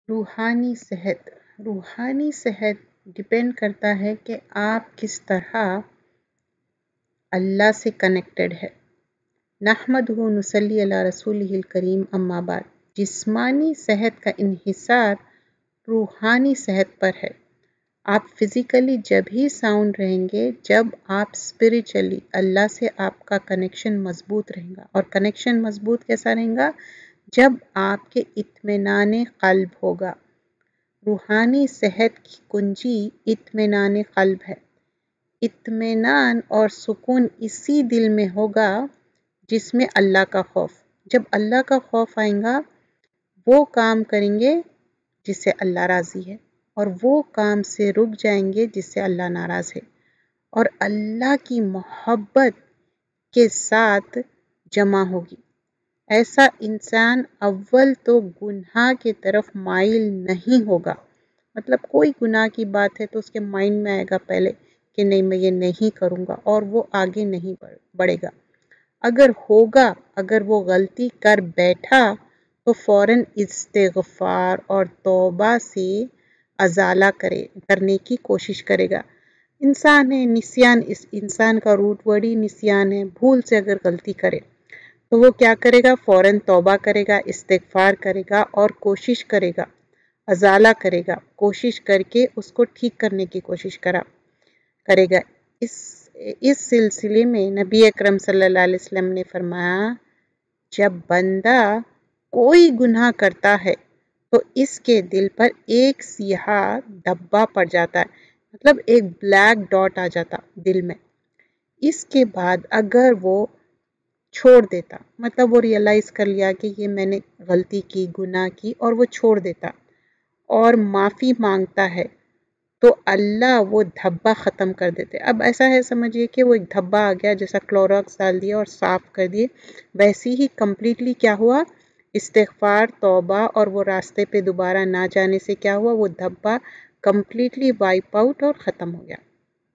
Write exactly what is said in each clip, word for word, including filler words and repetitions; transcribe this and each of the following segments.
रूहानी सेहत रूहानी सेहत डिपेंड करता है कि आप किस तरह अल्लाह से कनेक्टेड है। नहमदुहु व नुसल्ली अला रसूलिहिल करीम, अम्मा बाद। जिस्मानी सेहत का इन्हिसार रूहानी सेहत पर है। आप फिज़िकली जब ही साउंड रहेंगे जब आप स्पिरिचुअली अल्लाह से आपका कनेक्शन मज़बूत रहेगा। और कनेक्शन मज़बूत कैसा रहेगा? जब आपके इत्मीनान क़ल्ब होगा। रूहानी सेहत की कुंजी इत्मीनान क़ल्ब है। इत्मीनान और सुकून इसी दिल में होगा जिसमें अल्लाह का खौफ। जब अल्लाह का खौफ आएगा वो काम करेंगे जिससे अल्लाह राज़ी है, और वो काम से रुक जाएंगे जिससे अल्लाह नाराज़ है। और अल्लाह की मोहब्बत के साथ जमा होगी। ऐसा इंसान अव्वल तो गुनाह की तरफ माइल नहीं होगा। मतलब कोई गुनाह की बात है तो उसके माइंड में आएगा पहले कि नहीं, मैं ये नहीं करूँगा, और वो आगे नहीं बढ़ेगा। अगर होगा, अगर वो गलती कर बैठा तो फ़ौरन इस्तिग़फ़ार और तौबा से अज़ाला करे करने की कोशिश करेगा। इंसान है, निस्यान, इस इंसान का रूट वर्ड ही निस्यान है। भूल से अगर गलती करे तो वो क्या करेगा? फ़ौरन तौबा करेगा, इस्तिग़फ़ार करेगा और कोशिश करेगा, अज़ाला करेगा, कोशिश करके उसको ठीक करने की कोशिश करा करेगा। इस इस सिलसिले में नबी अकरम सल्लल्लाहु अलैहि वसल्लम ने फरमाया, जब बंदा कोई गुनाह करता है तो इसके दिल पर एक सियाह धब्बा पड़ जाता है, मतलब एक ब्लैक डॉट आ जाता दिल में। इसके बाद अगर वो छोड़ देता, मतलब वो रियलाइज़ कर लिया कि ये मैंने गलती की, गुनाह की, और वो छोड़ देता और माफ़ी मांगता है, तो अल्लाह वो धब्बा ख़त्म कर देते। अब ऐसा है, समझिए कि वो एक धब्बा आ गया, जैसा क्लोरॉक्स डाल दिया और साफ़ कर दिए, वैसे ही कम्प्लीटली क्या हुआ? इस्तिग़फ़ार, तौबा और वो रास्ते पे दोबारा ना जाने से क्या हुआ? वो धब्बा कम्प्लीटली वाइप आउट और ख़त्म हो गया।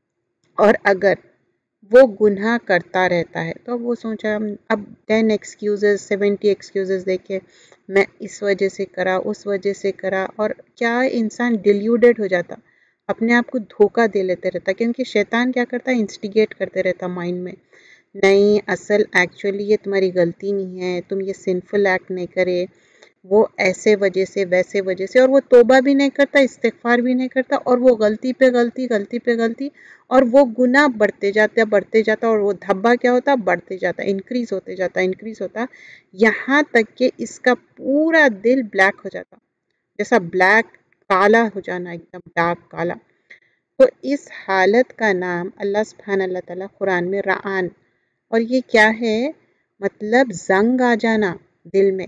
और अगर वो गुनाह करता रहता है तो वो सोचा, अब टेन एक्सक्यूज़ेस, सेवेंटी एक्सक्यूज़ेस देके मैं इस वजह से करा, उस वजह से करा, और क्या इंसान डिल्यूडेड हो जाता, अपने आप को धोखा दे लेते रहता। क्योंकि शैतान क्या करता है? इंस्टिगेट करते रहता माइंड में, नहीं असल एक्चुअली ये तुम्हारी गलती नहीं है, तुम ये सिंफुल एक्ट नहीं करे, वो ऐसे वजह से, वैसे वजह से, और वो तौबा भी नहीं करता, इस्तिग़फ़ार भी नहीं करता, और वो गलती पे गलती, गलती पे गलती, और वो गुनाह बढ़ते जाता बढ़ते जाता और वो धब्बा क्या होता? बढ़ते जाता, इंक्रीज़ होते जाता, इंक्रीज़ होता, यहाँ तक कि इसका पूरा दिल ब्लैक हो जाता, जैसा ब्लैक, काला हो जाना, एकदम डार्क काला। तो इस हालत का नाम अल्लाह सुब्हानहू व तआला कुरान में रआन, और ये क्या है? मतलब जंग आ जाना दिल में,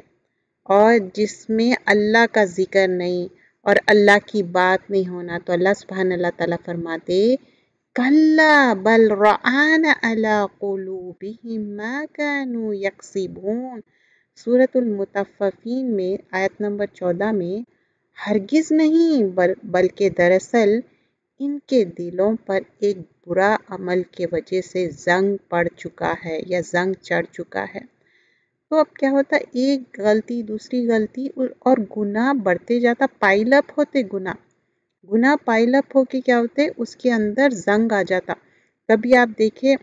और जिसमें अल्लाह का ज़िक्र नहीं और अल्लाह की बात नहीं होना। तो अल्लाह सुब्हानहू व तआला फरमाते, कल्ला बल रआन अला क़ुलूबिहिम मा कानू यक्सिबून। सूरतुल मुतफ़्फ़िफ़ीन में आयत नंबर चौदह में, हरगिज़ नहीं, बल, बल्कि दरअसल इनके दिलों पर एक बुरा अमल के वजह से जंग पड़ चुका है या जंग चढ़ चुका है। तो अब क्या होता? एक गलती, दूसरी गलती, और गुनाह बढ़ते जाता, पाइलअप होते गुनाह, गुनाह पाइलअप होके क्या होते? उसके अंदर जंग आ जाता। कभी आप देखिए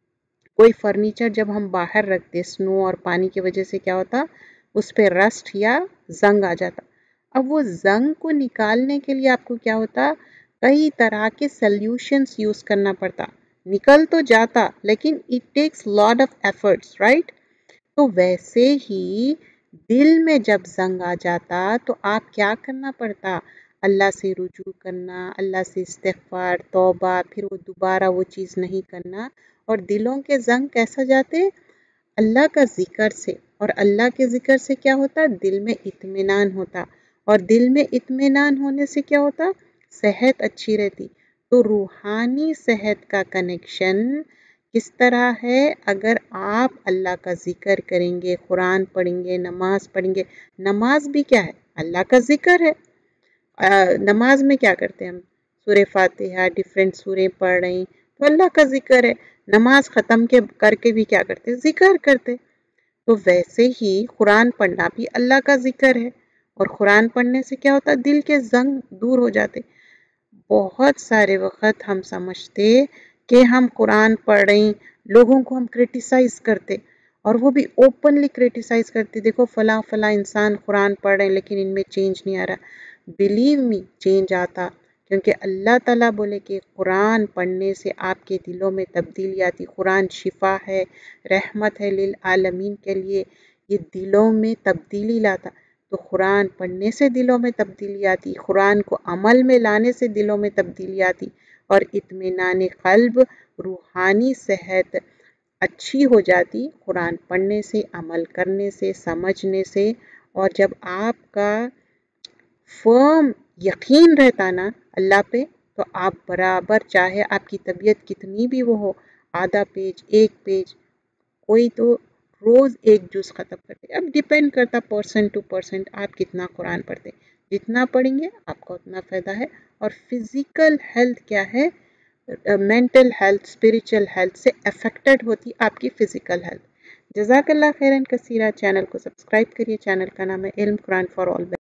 कोई फर्नीचर जब हम बाहर रखते, स्नो और पानी की वजह से क्या होता? उस पर रस्ट या जंग आ जाता। अब वो जंग को निकालने के लिए आपको क्या होता? कई तरह के सल्यूशंस यूज़ करना पड़ता। निकल तो जाता लेकिन it takes lot of efforts, right? तो वैसे ही दिल में जब जंग आ जाता तो आप क्या करना पड़ता? अल्लाह से रुजू करना, अल्लाह से इस्तिग़फ़ार, तौबा, फिर वो दोबारा वो चीज़ नहीं करना। और दिलों के जंग कैसा जाते? अल्लाह का ज़िक्र से, और अल्लाह के ज़िक्र से क्या होता? दिल में इत्मीनान होता, और दिल में इत्मीनान होने से क्या होता? सेहत अच्छी रहती। तो रूहानी सेहत का कनेक्शन किस तरह है? अगर आप अल्लाह का ज़िक्र करेंगे, कुरान पढ़ेंगे, नमाज़ पढ़ेंगे। नमाज भी क्या है? अल्लाह का ज़िक्र है। आ, नमाज में क्या करते हैं हम? सूरे फातिहा, डिफरेंट सूरे पढ़ रहे हैं तो अल्लाह का ज़िक्र है। नमाज ख़त्म के करके भी क्या करते? ज़िक्र करते। तो वैसे ही कुरान पढ़ना भी अल्लाह का ज़िक्र है, और कुरान पढ़ने से क्या होता, दिल के जंग दूर हो जाते। बहुत सारे वक्त हम समझते कि हम कुरान पढ़ रहे, लोगों को हम क्रिटिसाइज करते, और वो भी ओपनली क्रिटिसाइज करते, देखो फला फला इंसान कुरान पढ़ रहे हैं लेकिन इनमें चेंज नहीं आ रहा। बिलीव मी, चेंज आता, क्योंकि अल्लाह ताला बोले कि कुरान पढ़ने से आपके दिलों में तब्दीली आती। कुरान शिफा है, रहमत है लिल आलमीन के लिए, ये दिलों में तब्दीली लाता। तो कुरान पढ़ने से दिलों में तब्दीली आती, कुरान को अमल में लाने से दिलों में तब्दीली आती, और इत्मीनान क़ल्ब, रूहानी सेहत अच्छी हो जाती कुरान पढ़ने से, अमल करने से, समझने से। और जब आपका फर्म यकीन रहता ना अल्लाह पे, तो आप बराबर, चाहे आपकी तबीयत कितनी भी वो हो, आधा पेज, एक पेज, कोई तो रोज़ एक जुज़ ख़त्म करते। अब डिपेंड करता पर्सन टू पर्सन आप कितना कुरान पढ़ते, जितना पढ़ेंगे आपका उतना फ़ायदा है। और फिज़िकल हेल्थ क्या है, मेंटल हेल्थ, स्पिरिचुअल हेल्थ से अफेक्टेड होती आपकी फ़िज़िकल हेल्थ। जज़ाकल्लाह खैरन कसीरा। चैनल को सब्सक्राइब करिए, चैनल का नाम है इल्म कुरान फॉर ऑल।